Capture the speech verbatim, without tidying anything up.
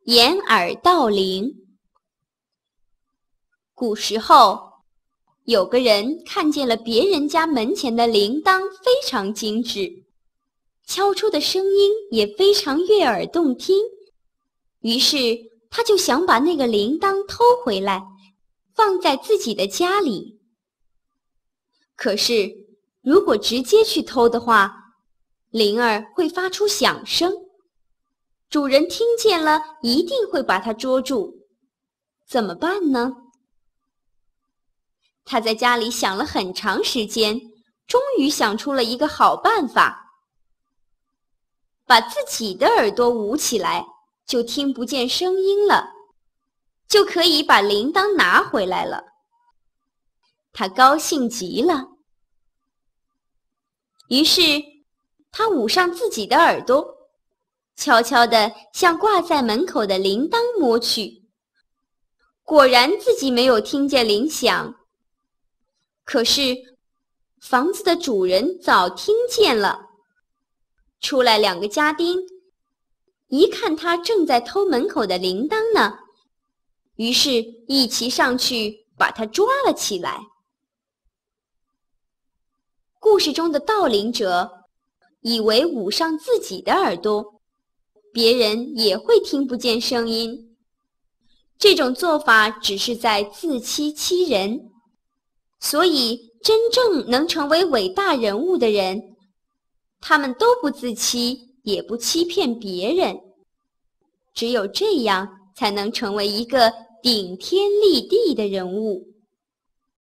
掩耳盗铃。古时候，有个人看见了别人家门前的铃铛非常精致，敲出的声音也非常悦耳动听，于是他就想把那个铃铛偷回来，放在自己的家里。可是，如果直接去偷的话，铃儿会发出响声，主人听见了一定会把它捉住。怎么办呢？他在家里想了很长时间，终于想出了一个好办法。把自己的耳朵捂起来，就听不见声音了，就可以把铃铛拿回来了。他高兴极了，于是他捂上自己的耳朵，悄悄地向挂在门口的铃铛摸去。果然自己没有听见铃响，可是房子的主人早听见了。出来两个家丁，一看他正在偷门口的铃铛呢，于是一齐上去把他抓了起来。故事中的盗铃者以为捂上自己的耳朵，别人也会听不见声音。这种做法只是在自欺欺人，所以真正能成为伟大人物的人，他们都不自欺，也不欺骗别人。只有这样，才能成为一个顶天立地的人物。